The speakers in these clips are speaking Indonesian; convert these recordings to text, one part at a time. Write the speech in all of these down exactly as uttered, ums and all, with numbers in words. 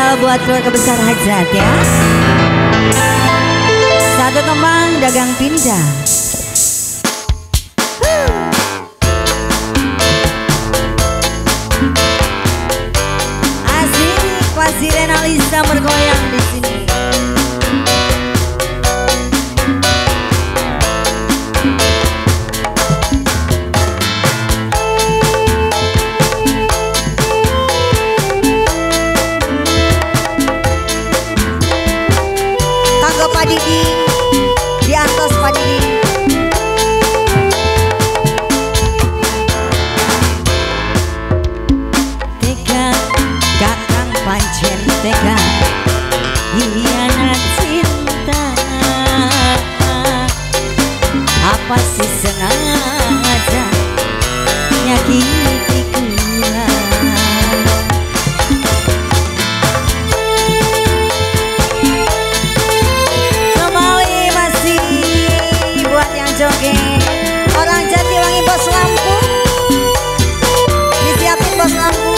spesial buat keluarga besar Hajat ya. Satu kembang dagang pindah. Asik, Wasi Renalisa bergoyang di sini. Pak Didi, di atas Pak Didi. Tega, kakang pancen tega, hianat cinta. Apa sih sengaja nyakiti kula. Orang Jatiwangi bos lampu, disiapin bos lampu.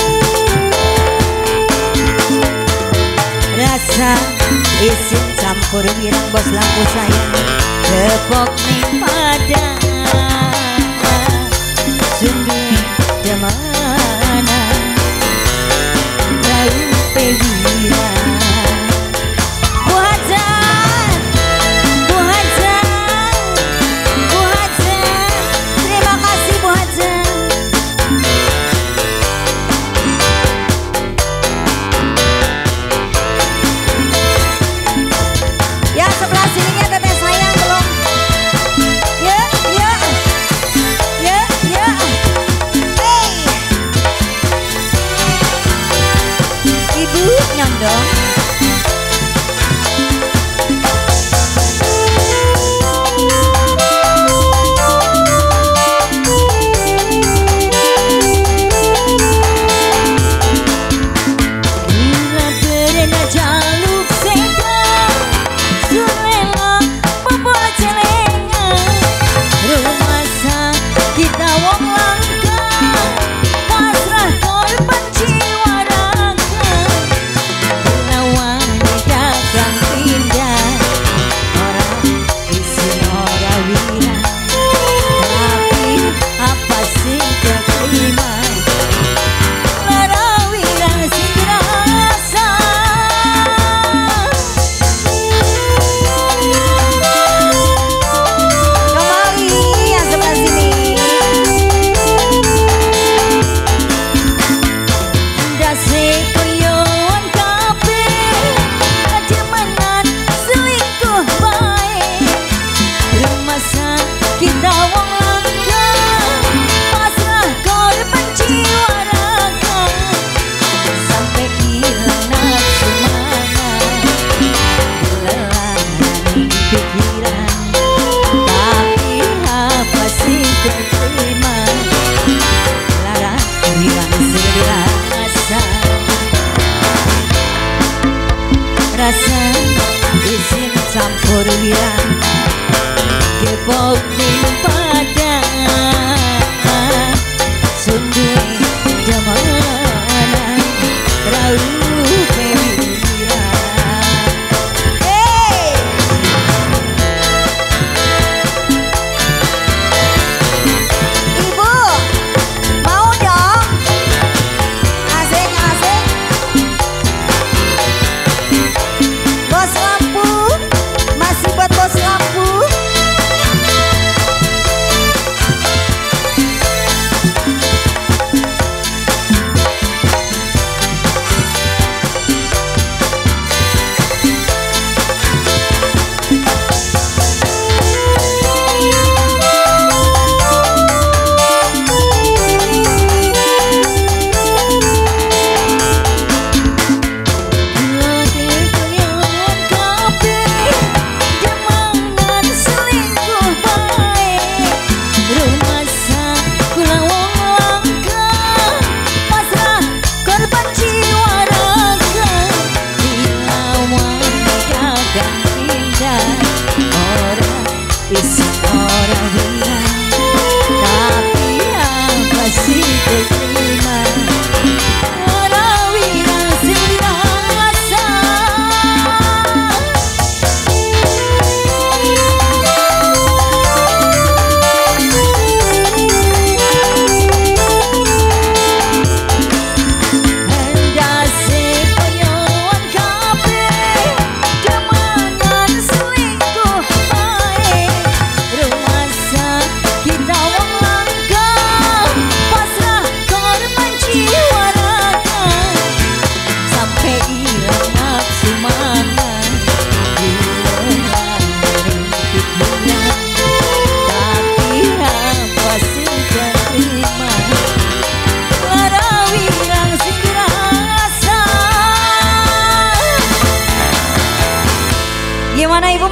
Rasa isin campur wirang bos lampu sayang, tepok ning pada sungguh demana daun pewira. Rasa isin campur wirang, kepok ning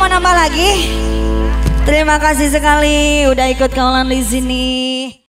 mau nambah lagi? Terima kasih sekali udah ikut kaulan di sini.